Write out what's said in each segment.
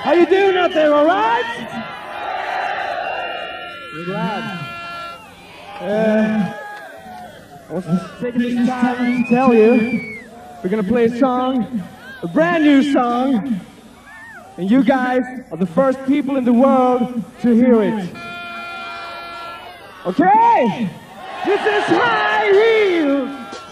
How you doing out there, all right? We're glad. I was taking this time to tell you, we're gonna play a song, a brand new song, and you guys are the first people in the world to hear it. Okay? This is High Heels!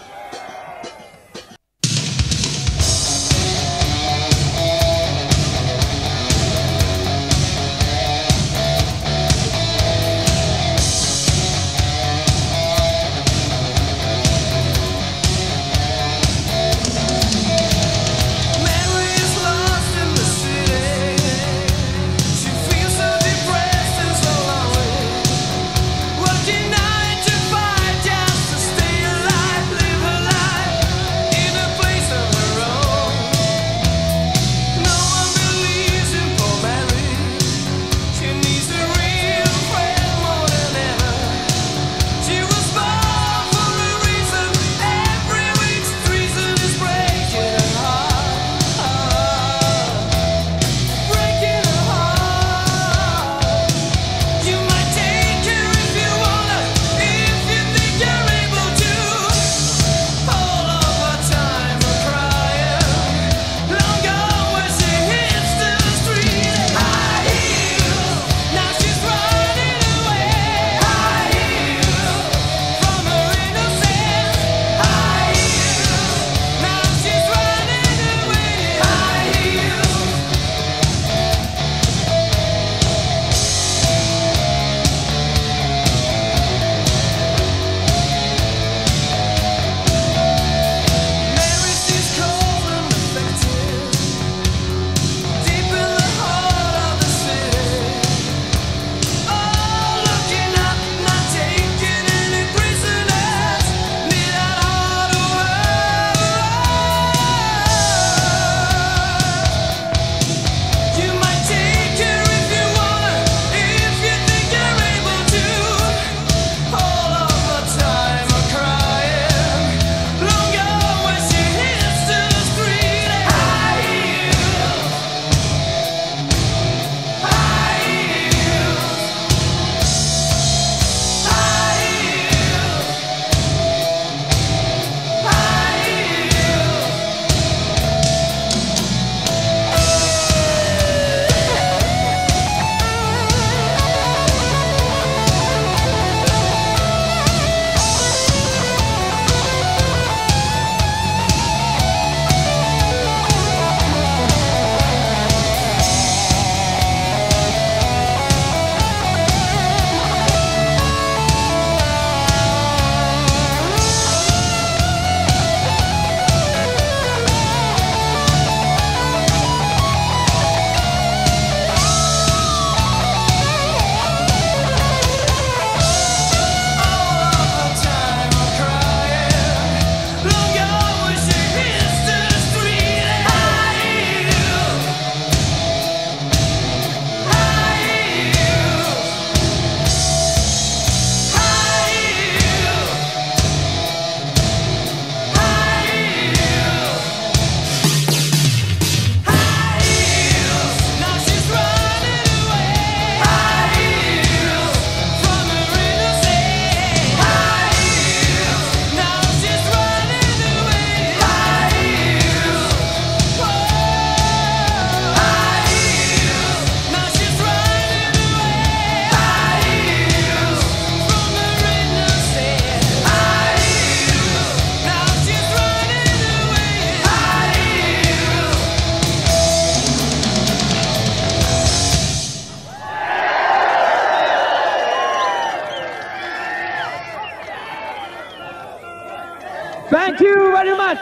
Thank you very much.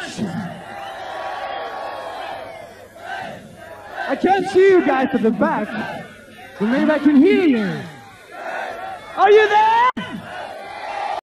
I can't see you guys at the back, but maybe I can hear you. Are you there?